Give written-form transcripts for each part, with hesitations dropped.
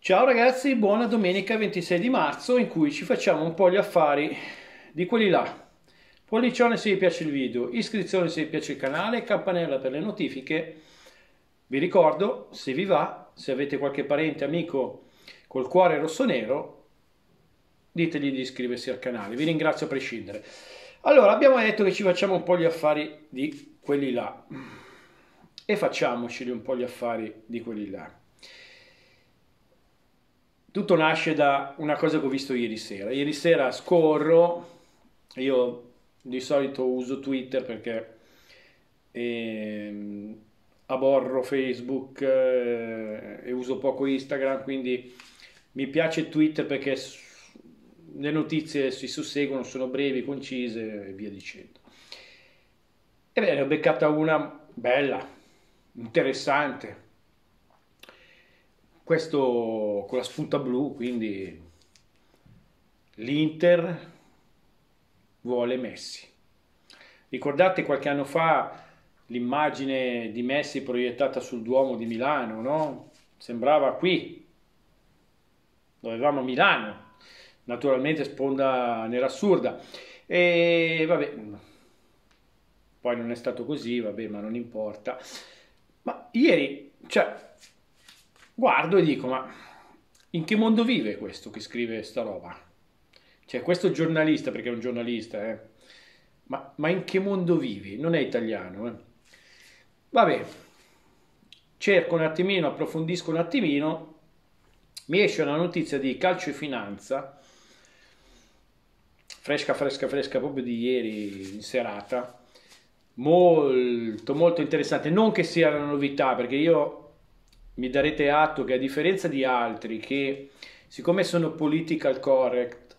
Ciao ragazzi, buona domenica 26 di marzo in cui ci facciamo un po' gli affari di quelli là. Pollicione se vi piace il video, iscrizione se vi piace il canale, campanella per le notifiche. Vi ricordo, se vi va, se avete qualche parente, amico col cuore rosso-nero, ditegli di iscriversi al canale. Vi ringrazio a prescindere. Allora, abbiamo detto che ci facciamo un po' gli affari di quelli là. E facciamoceli un po' gli affari di quelli là. Tutto nasce da una cosa che ho visto ieri sera. Ieri sera scorro, io di solito uso Twitter perché ehm, aborro Facebook e uso poco Instagram, quindi mi piace Twitter perché le notizie si susseguono, sono brevi, concise e via dicendo. Ebbene, ho beccata una bella, interessante. Questo con la spunta blu, quindi l'Inter vuole Messi. Ricordate qualche anno fa l'immagine di Messi proiettata sul Duomo di Milano, no? Sembrava qui, dove avevamo Milano, naturalmente sponda nerazzurda. E vabbè, poi non è stato così, vabbè, ma non importa. Ma ieri, cioè, guardo e dico, ma in che mondo vive questo che scrive sta roba? Cioè, questo giornalista, perché è un giornalista, ma in che mondo vivi? Non è italiano, eh. Vabbè, cerco un attimino, approfondisco un attimino, mi esce una notizia di Calcio e Finanza, fresca, fresca, fresca, proprio di ieri in serata, molto, molto interessante. Non che sia una novità, perché io mi darete atto che a differenza di altri che, siccome sono political correct,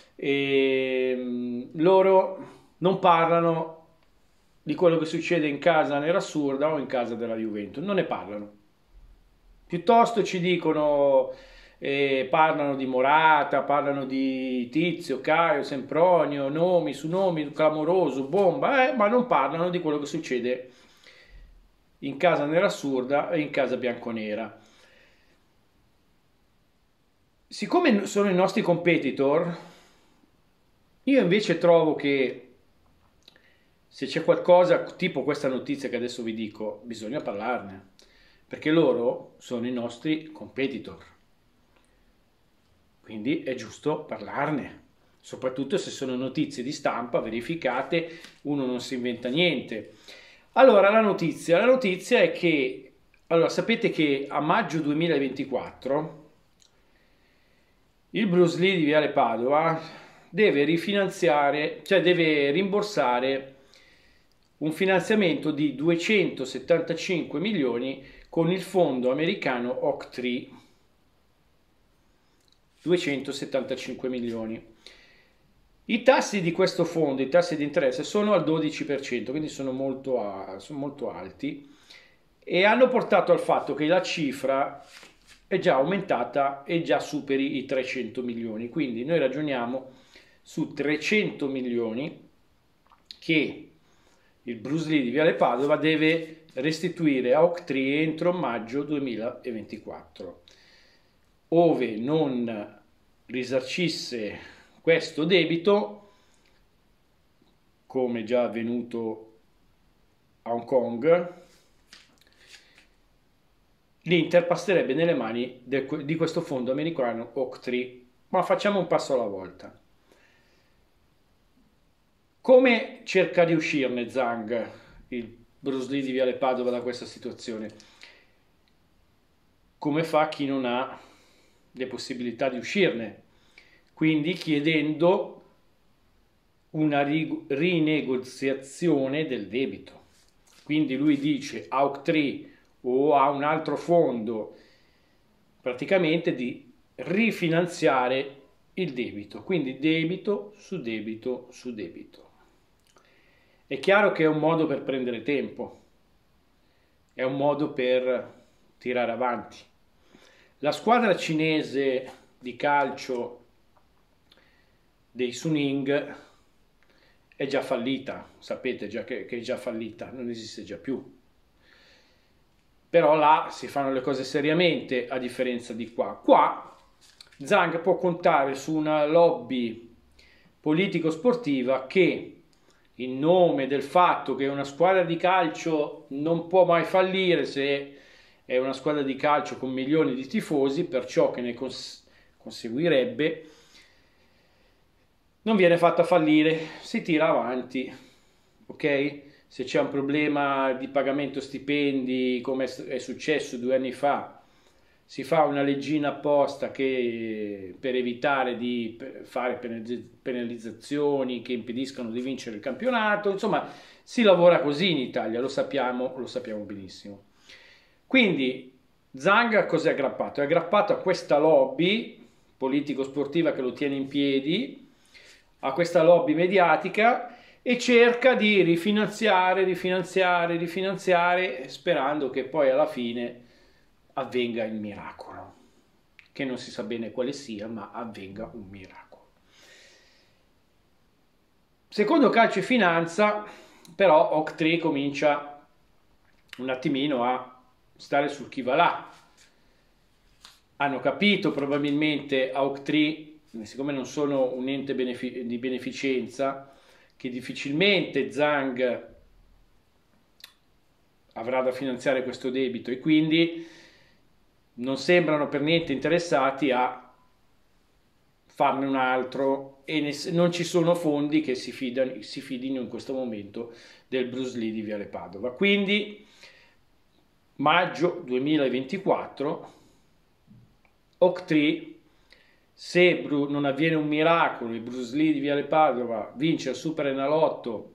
loro non parlano di quello che succede in casa nerazzurda o in casa della Juventus, non ne parlano. Piuttosto ci dicono, parlano di Morata, parlano di Tizio, Caio, Sempronio, nomi su nomi, clamoroso, bomba, ma non parlano di quello che succede in casa nerazzurda e in casa bianconera. Siccome sono i nostri competitor, io invece trovo che se c'è qualcosa, tipo questa notizia che adesso vi dico, bisogna parlarne, perché loro sono i nostri competitor. Quindi è giusto parlarne, soprattutto se sono notizie di stampa verificate, uno non si inventa niente. Allora, la notizia è che, allora, sapete che a maggio 2024 il Bruce Lee di Viale Padova deve rifinanziare, cioè deve rimborsare un finanziamento di 275 milioni con il fondo americano Oaktree. 275 milioni. I tassi di questo fondo, i tassi di interesse sono al 12%, quindi sono molto alti e hanno portato al fatto che la cifra è già aumentata e già superi i 300 milioni. Quindi noi ragioniamo su 300 milioni che il Bruce Lee di Viale Padova deve restituire a Oaktree entro maggio 2024. Ove non risarcisse questo debito, come già avvenuto a Hong Kong, l'Inter passerebbe nelle mani di questo fondo americano Oaktree. Ma facciamo un passo alla volta. Come cerca di uscirne Zhang, il Bruce Lee di Viale Padova, da questa situazione? Come fa chi non ha le possibilità di uscirne? Quindi chiedendo una rinegoziazione del debito. Quindi lui dice a Oaktree o a un altro fondo praticamente di rifinanziare il debito, quindi debito su debito su debito. È chiaro che è un modo per prendere tempo, è un modo per tirare avanti. La squadra cinese di calcio dei Suning è già fallita, sapete già che è già fallita, non esiste già più. però là si fanno le cose seriamente a differenza di qua. Qua Zhang può contare su una lobby politico-sportiva che, in nome del fatto che una squadra di calcio non può mai fallire se è una squadra di calcio con milioni di tifosi, per ciò che ne conseguirebbe, non viene fatta fallire, si tira avanti, ok? Se c'è un problema di pagamento stipendi, come è successo 2 anni fa, si fa una leggina apposta che, per evitare di fare penalizzazioni che impediscano di vincere il campionato. Insomma, si lavora così in Italia, lo sappiamo benissimo. Quindi Zhang a cos'è aggrappato? È aggrappato a questa lobby politico-sportiva che lo tiene in piedi, a questa lobby mediatica, e cerca di rifinanziare, sperando che poi alla fine avvenga il miracolo, che non si sa bene quale sia, ma avvenga un miracolo. Secondo Calcio e Finanza, però, Oaktree comincia un attimino a stare sul chi va là. Hanno capito probabilmente a Oaktree, siccome non sono un ente di beneficenza, che difficilmente Zhang avrà da finanziare questo debito, e quindi non sembrano per niente interessati a farne un altro, e non ci sono fondi che si fidino in questo momento del Bruce Lee di Viale Padova. Quindi maggio 2024, Oaktree, se non avviene un miracolo, il Bruce Lee di Viale Padova vince il Super Enalotto,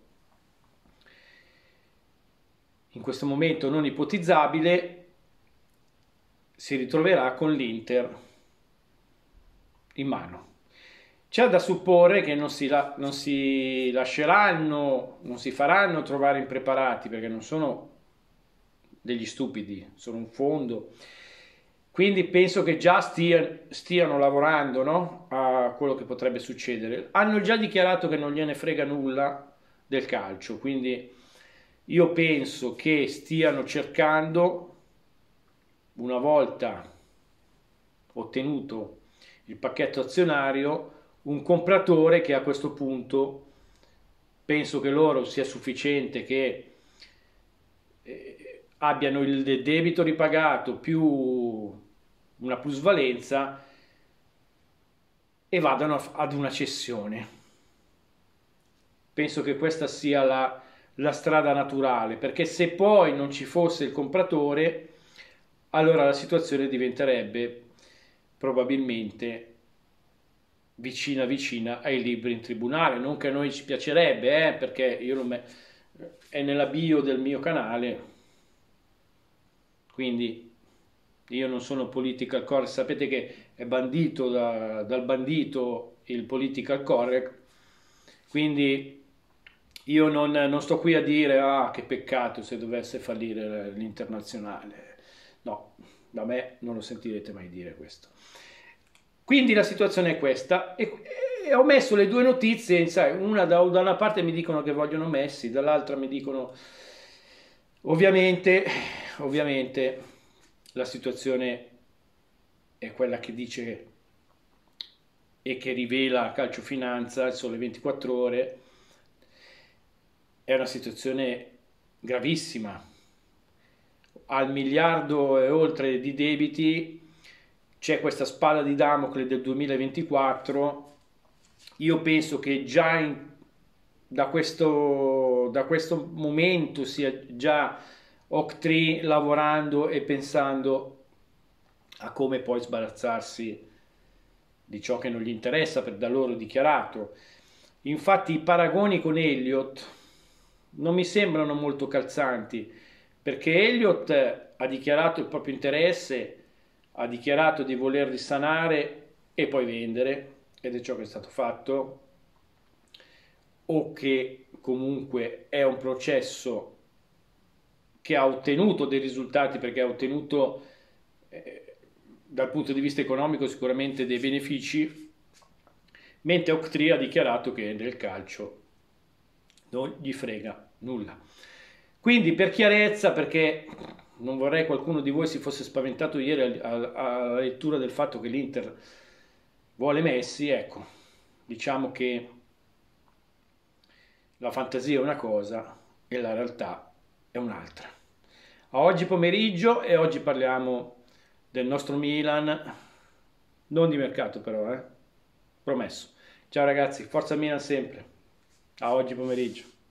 in questo momento non ipotizzabile, si ritroverà con l'Inter in mano. C'è da supporre che non si lasceranno, non si faranno trovare impreparati, perché non sono degli stupidi, sono un fondo. Quindi penso che già stiano lavorando, no, a quello che potrebbe succedere. Hanno già dichiarato che non gliene frega nulla del calcio, quindi io penso che stiano cercando, una volta ottenuto il pacchetto azionario, un compratore che a questo punto penso che loro sia sufficiente che abbiano il debito ripagato più una plusvalenza e vadano ad una cessione. Penso che questa sia la strada naturale, perché se poi non ci fosse il compratore, allora la situazione diventerebbe probabilmente vicina ai libri in tribunale. Non che a noi ci piacerebbe, perché io non è nella bio del mio canale, quindi io non sono political correct. Sapete che è bandito dal bandito il political correct, quindi io non sto qui a dire che peccato se dovesse fallire l'internazionale. No, da me non lo sentirete mai dire questo. Quindi la situazione è questa, e ho messo le due notizie, sai, da una parte mi dicono che vogliono Messi, dall'altra mi dicono, ovviamente la situazione è quella che dice e che rivela Calcio Finanza, il Sole 24 Ore, è una situazione gravissima. Al miliardo e oltre di debiti, c'è questa spada di Damocle del 2024. Io penso che già da questo momento sia già Oaktree lavorando e pensando a come poi sbarazzarsi di ciò che non gli interessa, da loro dichiarato. Infatti i paragoni con Elliott non mi sembrano molto calzanti, perché Elliott ha dichiarato il proprio interesse, ha dichiarato di voler risanare e poi vendere, ed è ciò che è stato fatto, o che comunque è un processo che ha ottenuto dei risultati, perché ha ottenuto dal punto di vista economico sicuramente dei benefici, mentre Oaktree ha dichiarato che nel calcio non gli frega nulla. Quindi, per chiarezza, perché non vorrei qualcuno di voi si fosse spaventato ieri alla lettura del fatto che l'Inter vuole Messi, ecco, diciamo che la fantasia è una cosa e la realtà è un'altra. A oggi pomeriggio e oggi parliamo del nostro Milan, non di mercato però, promesso. Ciao ragazzi, forza Milan sempre. A oggi pomeriggio.